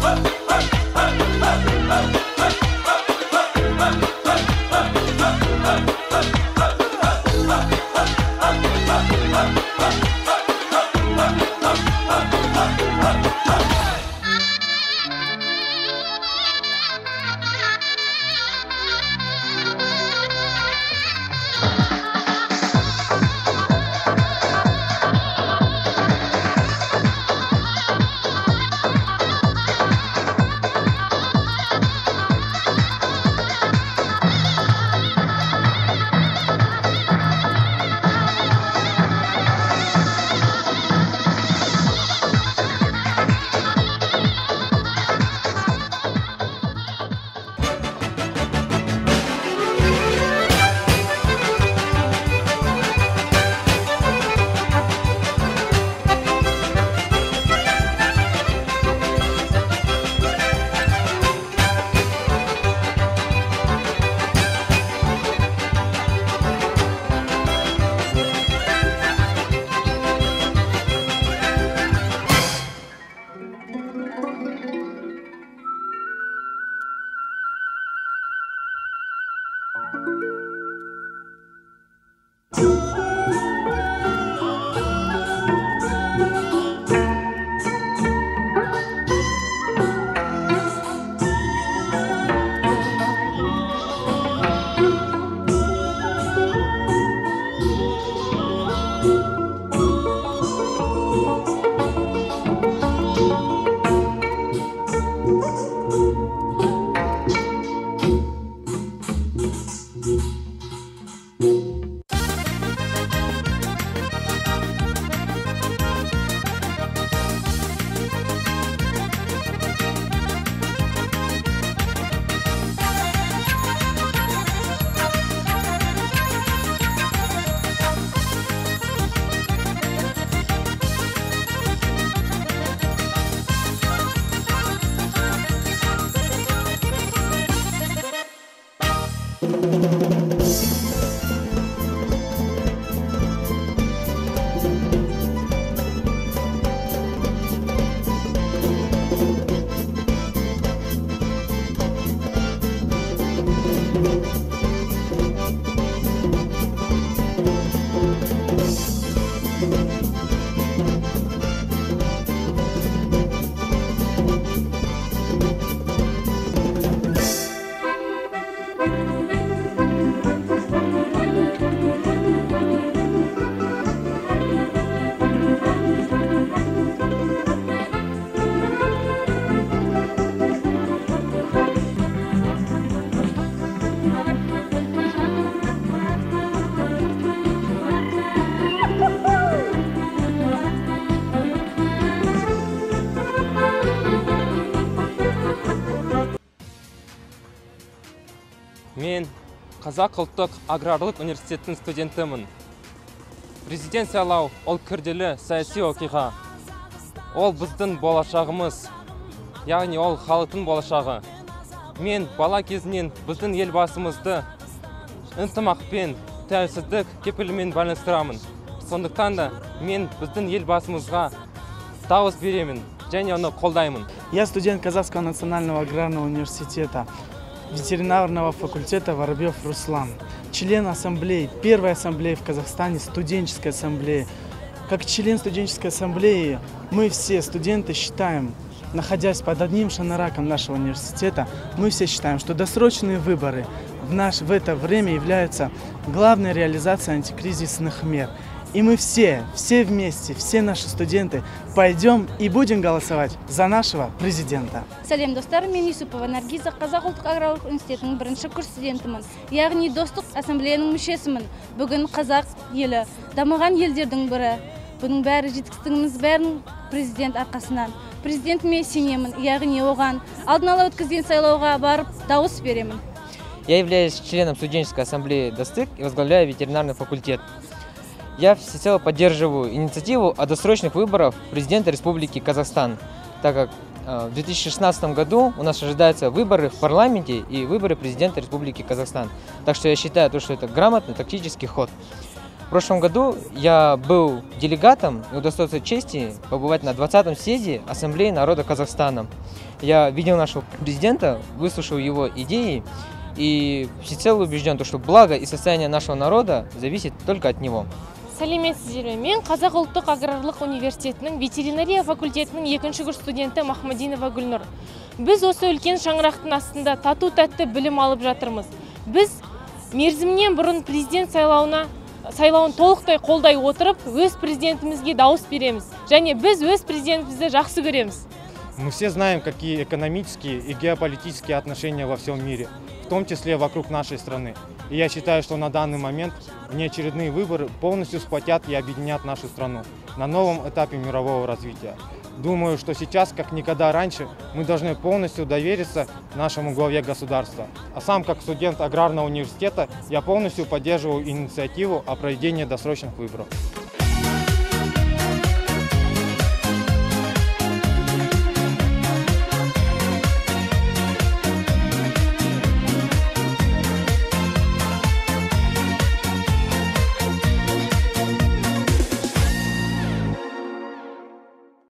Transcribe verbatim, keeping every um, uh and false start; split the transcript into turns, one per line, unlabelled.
Мен Қазақ ұлттық аграрлық университеттің студентімін. Президент сайлау ол күрделі саяси оқиға. Ол біздің болашағымыз, яғни ол халықтың болашағы. Мен бала кезінен біздің елбасымызды ынтымақпен, тәуелсіздік кепілімен байланыстырамын. Сондықтан да мен біздің елбасымызға дауыс беремін және оны қолдаймын.
Я студент Казахского национального аграрного университета, ветеринарного факультета Воробьев Руслан, член ассамблеи, первой ассамблеи в Казахстане, студенческой ассамблеи. Как член студенческой ассамблеи, мы все студенты считаем, находясь под одним шанараком нашего университета, мы все считаем, что досрочные выборы в, наш, в это время являются главной реализацией антикризисных мер. И мы все, все вместе, все наши студенты пойдем и будем голосовать за нашего президента.
Сәлем достар, мен Юсупова Наргиза, Қазақ ұлттық аграрлық университетінің бірінші курс студентімін. Яғни достық ассамблеяның мүшесімін. Бүгін қазақ елі, дамыған елдердің бірі. Бұның бәрі жетістігіміз бәрін президент арқасынан. Президентіме сенемін, яғни оған алдын ала өткізген сайлауға барып дауыс беремін.
Я являюсь членом студенческой ассамблеи ДОСТЫК и возглавляю ветеринарный факультет. Я всецело поддерживаю инициативу о досрочных выборах президента Республики Казахстан, так как в две тысячи шестнадцатом году у нас ожидаются выборы в парламенте и выборы президента Республики Казахстан. Так что я считаю, что это грамотный тактический ход. В прошлом году я был делегатом и удостоился чести побывать на двадцатом съезде Ассамблеи народа Казахстана. Я видел нашего президента, выслушал его идеи и всецело убежден, что благо и состояние нашего народа зависит только от него.
Сәлеметсіздер ме? Мен Қазақ ұлттық аграрлық университетінің ветеринария факультетінің екінші курс студенті Махмадинова Гүлнұр. Біз осы үлкен шаңырақтың астында тату тәтті білім алып жатырмыз. Біз мерзімнен бұрын президент сайлауына сайлауын толықтай қолдай отырып, өз президентімізге дауыс береміз. Және біз өз президентімізді жақсы көреміз.
Мы все знаем, какие экономические и геополитические отношения во всем мире, в том числе вокруг нашей страны. И я считаю, что на данный момент внеочередные выборы полностью сплотят и объединят нашу страну на новом этапе мирового развития. Думаю, что сейчас, как никогда раньше, мы должны полностью довериться нашему главе государства. А сам, как студент аграрного университета, я полностью поддерживаю инициативу о проведении досрочных выборов.